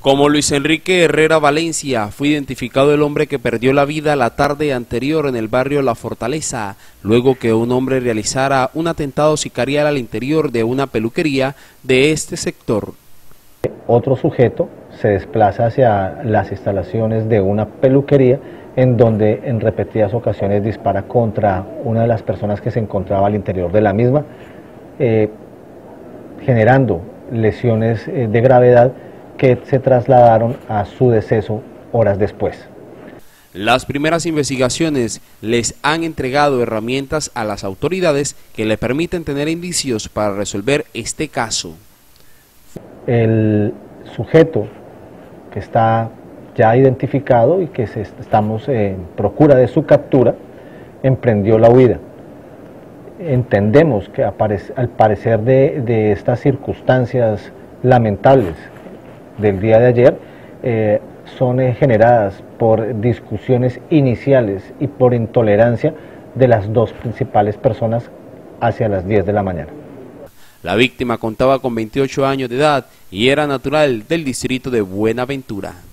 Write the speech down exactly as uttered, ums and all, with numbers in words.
Como Luis Enrique Herrera Valencia, fue identificado el hombre que perdió la vida la tarde anterior en el barrio La Fortaleza, luego que un hombre realizara un atentado sicarial al interior de una peluquería de este sector. Otro sujeto se desplaza hacia las instalaciones de una peluquería en donde en repetidas ocasiones dispara contra una de las personas que se encontraba al interior de la misma, eh, generando lesiones eh, de gravedad que se trasladaron a su deceso horas después. Las primeras investigaciones les han entregado herramientas a las autoridades que le permiten tener indicios para resolver este caso. El sujeto que está ya identificado y que se, estamos en procura de su captura, emprendió la huida. Entendemos que al parecer de, de estas circunstancias lamentables del día de ayer, eh, son eh, generadas por discusiones iniciales y por intolerancia de las dos principales personas hacia las diez de la mañana. La víctima contaba con veintiocho años de edad y era natural del distrito de Buenaventura.